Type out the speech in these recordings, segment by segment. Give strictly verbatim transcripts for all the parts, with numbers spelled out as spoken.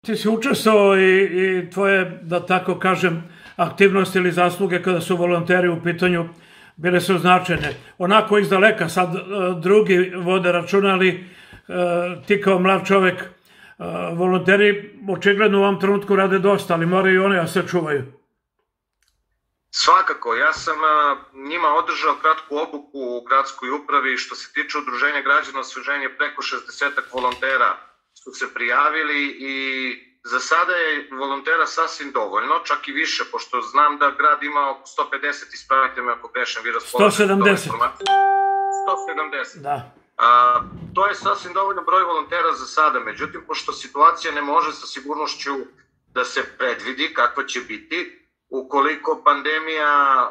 Ti si učestvovao i tvoje, da tako kažem, aktivnosti ili zasluge kada su volonteri u pitanju bile su značajne. Onako iz daleka, sad drugi vode računa, ali ti kao mlad čovek, volonteri očigledno u ovom trenutku rade dosta, ali moraju i one da se čuvaju. Svakako, ja sam njima održao kratku obuku u gradskoj upravi. Što se tiče udruženja građana osveženja, preko šezdeset volontera su se prijavili i za sada je volontera sasvim dovoljno, čak i više, pošto znam da grad ima oko sto pedeset, ispravite me ako grešim, vi raspolažete. sto sedamdeset. sto sedamdeset. Da. To je sasvim dovoljno broj volontera za sada, međutim, pošto situacija ne može sa sigurnošću da se predvidi kakva će biti, ukoliko pandemija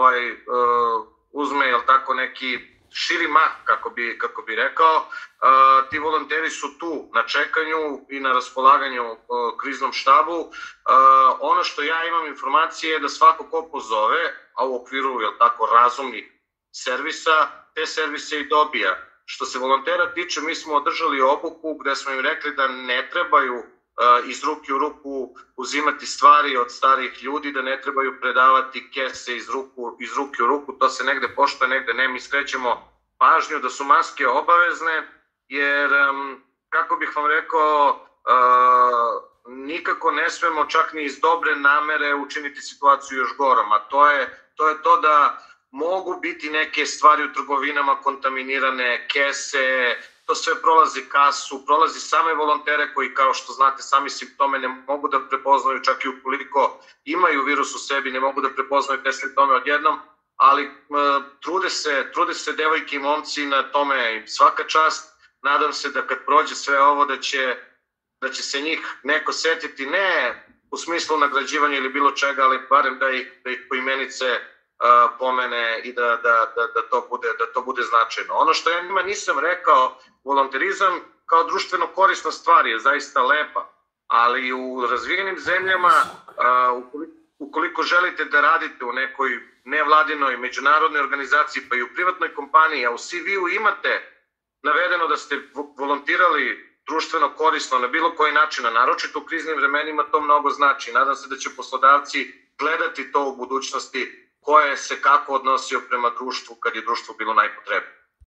uzme, jel tako, neki širi mah, kako bi rekao, ti volonteri su tu na čekanju i na raspolaganju kriznom štabu. Ono što ja imam informacije je da svako ko pozove, a u okviru, jel tako, razumnih servisa, te servise i dobija. Što se volontera tiče, mi smo održali obuku gde smo im rekli da ne trebaju iz ruke u ruku uzimati stvari od starih ljudi, da ne trebaju predavati kese iz ruke u ruku, to se negde poštuje, negde ne. Mi skrećemo pažnju da su maske obavezne, jer, kako bih vam rekao, nikako ne smemo čak ni iz dobre namere učiniti situaciju još gorom, a to je to da mogu biti neke stvari u trgovinama kontaminirane, kese, to sve prolazi kasu, prolazi same volontere koji, kao što znate, sami simptome ne mogu da prepoznaju, čak i ukoliko imaju virus u sebi, ne mogu da prepoznaju te simptome odjednom, ali trude se devojke i momci na tome, svaka čast. Nadam se da kad prođe sve ovo da će se njih neko setiti, ne u smislu nagrađivanja ili bilo čega, ali barem da ih poimenice pomene i da to bude značajno. Ono što ja njima nisam rekao, volonterizam kao društveno korisna stvar je zaista lepa, ali u razvijenim zemljama, ukoliko želite da radite u nekoj nevladinoj međunarodnoj organizaciji, pa i u privatnoj kompaniji, a u C V-u imate navedeno da ste volontirali društveno korisno na bilo koji način, a naročito u kriznim vremenima, to mnogo znači. Nadam se da će poslodavci gledati to u budućnosti, ko je se kako odnosio prema društvu kad je društvo bilo najpotrebnije.